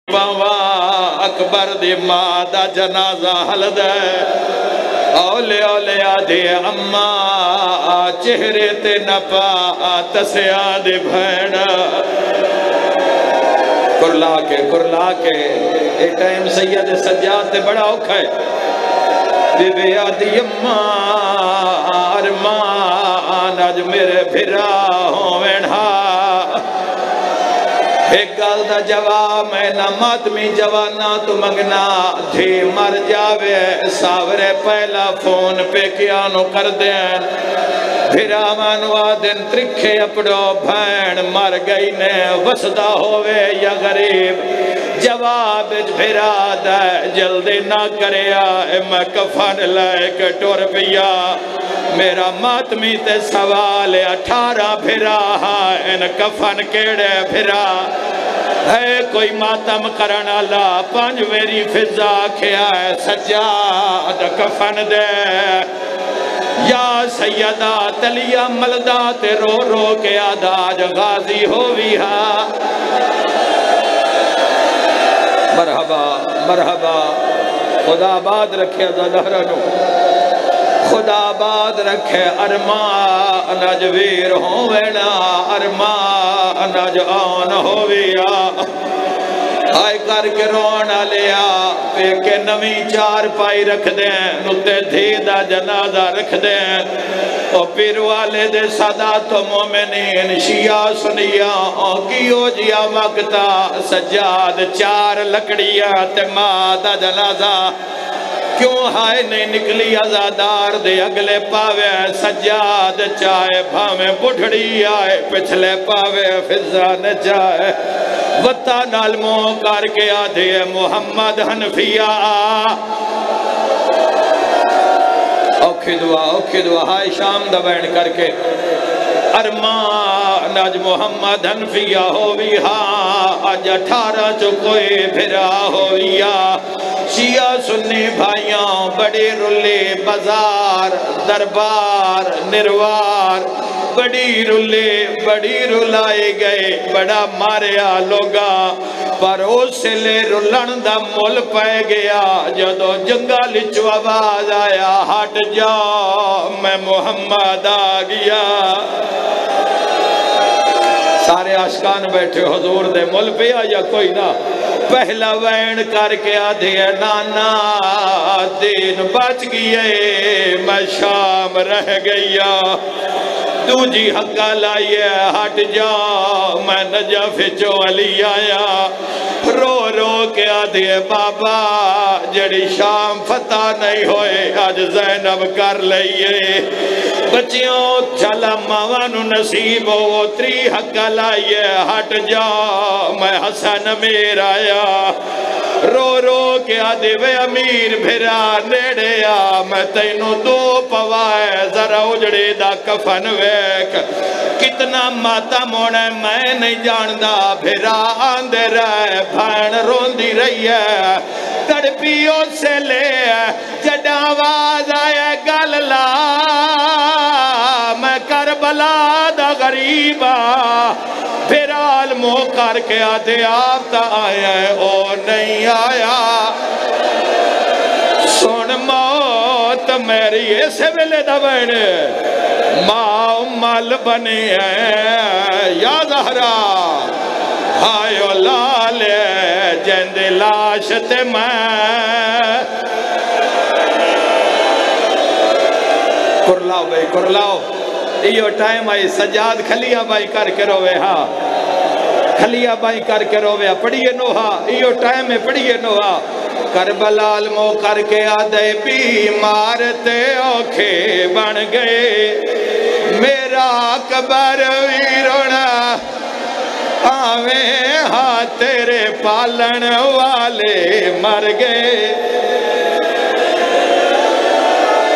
باوا اکبر دی ماں دا جنازہ حلد ہے اولے اولے آدھے اماں چہرے تے نپا تسیا دے بھین کرلا کے اے ٹائم سید سجاد تے بڑا اوکھا ہے بی بی آدھی اماں ارمان آج میرے بھرا ہوں وینہا ایک گال دا جواب میں نہ ماتمی جوانا تو منگنا دھی مر جاوے ساورے پہلا فون پہ کیا نو کر دین بھیرا مانوا دن ترکھے اپڑو بھین مر گئی نے وسدہ ہووے یا غریب جواب بھیرا دے جلدی نہ کرے آئے میں کفن لائے کے ٹور پیا میرا ماتمی تے سوال 18 بھیرا ان کفن کیڑے بھیرا ہے کوئی ماتم کرنا لا 5 میری فضا کھیا ہے سجاد کفن دے یا سیدہ تلیہ ملدہ تے رو رو کے آدھاج غازی ہووی ہا مرحبا مرحبا خدا آباد رکھے زدہرنو خدا آباد رکھے ارمان نجویر ہووینا ارمان نجآن ہوویا آئے کر کے رونا لیا پہ کے نمی 4 پائی رکھ دیں نتے دھیدہ جنازہ رکھ دیں اور پھر والد صدات و مومنین شیعہ سنیاں کیو جیا مکتا سجاد 4 لکڑیاں تمادہ جنازہ کیوں ہائے نہیں نکلی ازادار دے اگلے پاوے سجاد چاہے بھامیں بڑھڑی آئے پچھلے پاوے فضا نہ چاہے وطا نالموں کر کے آدھے محمد حنفیہ اوکھی دعا ہائے شام دبین کر کے ارمان آج محمد حنفیہ ہووی ہاں آج 18 چکوئے بھرا ہوویا شیعہ سنی بھائیاں بڑی رلی بازار دربار نروار بڑی رلائے گئے بڑا ماریا لوگا پر اس لے رلن دا مول پائے گیا جدو جنگل چو آواز آیا ہٹ جا میں محمد آ گیا سارے عاشقان بیٹھے حضور دے مول پہ یا کوئی نہ پہلا وین کر کے آدھے نانا دین بچ گئے میں شام رہ گیا دوجی حقہ لائیے ہٹ جا میں نجف چو علی آیا رو رو کے آدھے بابا جڑی شام فتح نہیں ہوئے آج زینب کر لئیے بچیوں چلا ماوانو نصیب ہو 3 حقہ لائیے ہٹ جا میں حسن میر آیا رو رو کے آدھے وے امیر بھرا نیڑے آ میں تینوں 2 پوائے ذرا اجڑے دا کفن ویک کتنا ماتا موڑے میں نہیں جاندہ بھرا آندے رہے بھین روندی رہی ہے تڑپیوں سے لے جڑا آواز آئے گللا میں کربلا دا غریبا پھر عالموں کر کے آدھے آپ تا آیا ہے او نہیں آیا سن موت میری ایسے ویلے دا بہنے ماں مال بنی ہے یا زہرا ہائیو لالے جند لاشت میں کرلاؤ بھائی کرلاؤ ایو ٹائم آئی سجاد کھلیا بائی کر کے روے ہاں کھلیا بائی کر کے روے پڑھئے نوہا ایو ٹائم میں پڑھئے نوہا کربلا علموں کر کے آدھے بیمار تے اوکھے بن گئے میرا اکبر ویرونا آویں ہاں تیرے پالن والے مر گئے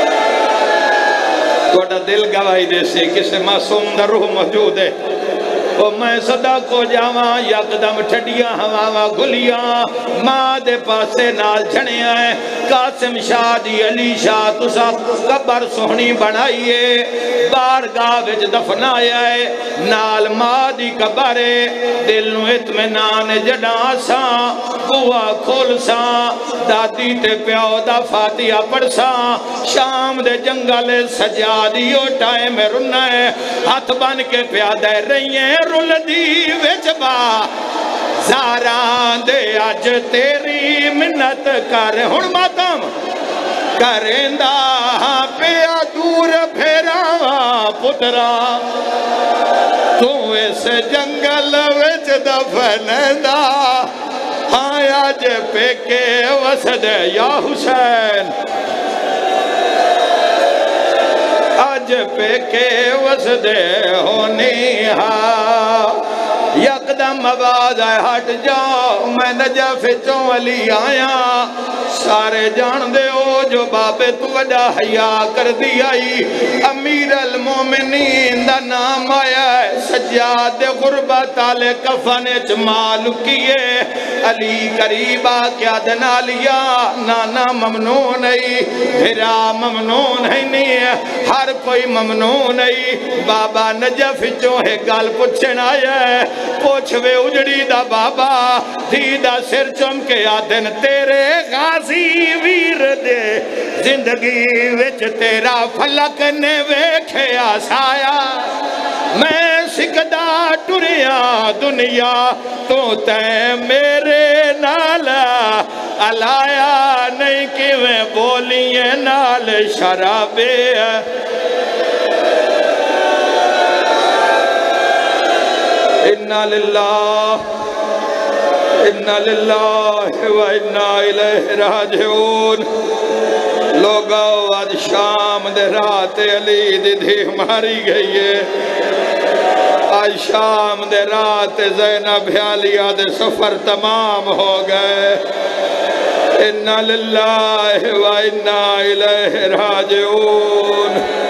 توڑا دل گواہی دے سے کسے معصوم در روح موجود ہے او میں صدا کو جاواں یکدم ٹھڈیاں ہواواں گھلیاں ماں دے پاسے نال جھنے آئے قاسم شاہ دی علی شاہ تسا قبر سہنی بنائیے بارگاہ وچ دفنایا ہے نال ماں دی قبر دل نو اطمینان جڑاں ساں بوا کھول ساں دادی تے پیو دا فاتحہ پڑھ ساں شام دے جنگل سجادیو ٹائم رنا ہے ہاتھ بن کے پیادہ رہی ہیں رل دی وچ با زاران دے آج تیری منت کر ہن ماتم کرندہ پیا دور پھیراواں پترا تو اس جنگل وچ دفندا ہاں آج پیکے وسد یا حسین آج پیکے وسد ہونی ہاں یکدم آواز آئے ہٹ جاؤ میں نجف چوں علی آیا سارے جان دے ہو جو بابے تو وجہ حیاء کر دی آئی امیر المومنین دا نام آیا ہے سجاد غربت آلے کفنے چمال کیے علی قریبا کیا دنا لیا نانا ممنون ہے بھرا ممنون ہے نہیں ہر کوئی ممنون ہے بابا نجف چوں ہے گال پچھن آیا ہے پوچھوے اجڑی دا بابا دھی دا سر چم کے آدن تیرے غازی ویر دے زندگی وچ تیرا فلک نے ویکھے آسایا میں سکدا ٹریا دنیا تو تے میرے نالا علایا نہیں کہ میں بولیے نال شرابے اِنَّا لِلَّهِ اِنَّا لِلَّهِ وَإِنَّا إِلَيْهِ راجعون لوگاو آج شام دے رات علی دی دھی ماری گئی ہے آج شام دے رات زینب حیالیہ دے سفر تمام ہو گئے اِنَّا لِلَّهِ وَإِنَّا إِلَيْهِ راجعون